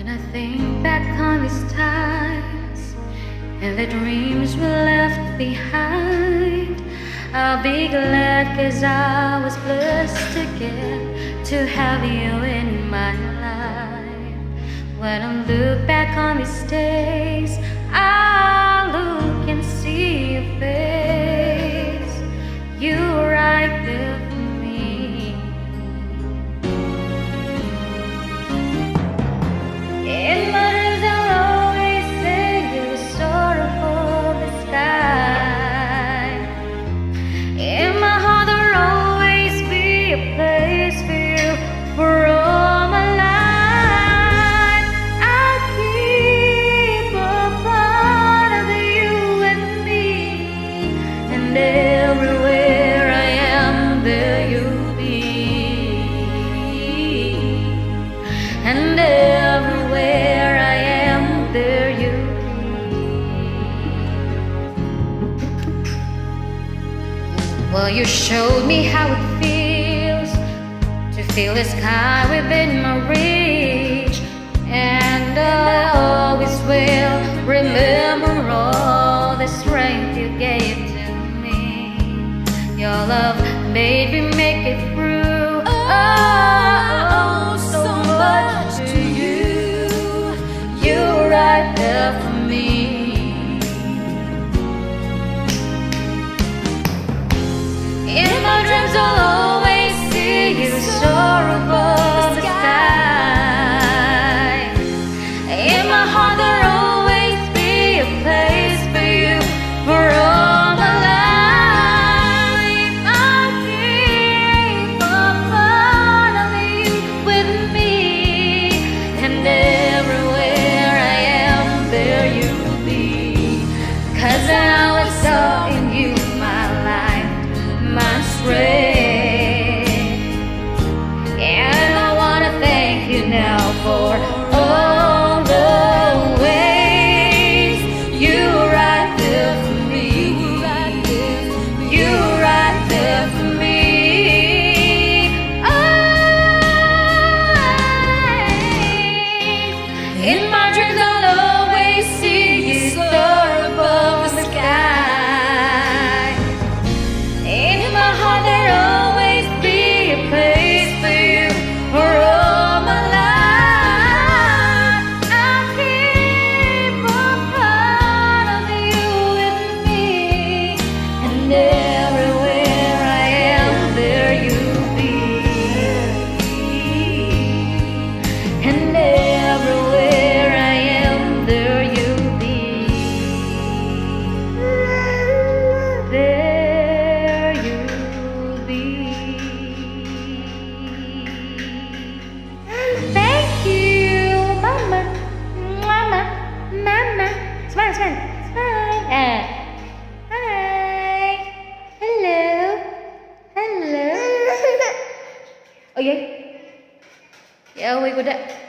When I think back on these times and the dreams we left behind, I'll be glad 'cause I was blessed again to have you in my life. When I look back on these days, I'll look and see your face. You were right there for me. In my dreams I'll always sing you a sort of the sky. In my heart there'll always be a place for you for all my life. I'll keep a part of you and me, and everywhere I am there you'll be, and everywhere I am there you'll be. Well, you showed me how it feels to feel the sky within my reach, and I always will remember all the strength you gave to me. Your love made me make it through. Oh, so much to you. You were right there for me. In my dreams I'll always see you soar above the sky. In my heart there'll always be a place for you for all my life. I'll keep a part of you with me, and everywhere I am there you'll be. 'Cause I was so in you, my life, my strength. And I wanna thank you now for all the ways you were right there for me. You were right there for me. In my dreams I'll always see you soar above the sky. In my heart there'll always be a place for you for all my life. I'll keep a part of you with me, and everywhere I am there you'll be, and everywhere I am there you'll be. There you'll be. Thank you, Mama, Mama, Mama. Smile, smile, smile. Hi. Hello. Hello. Oh yeah. Yeah, we got that.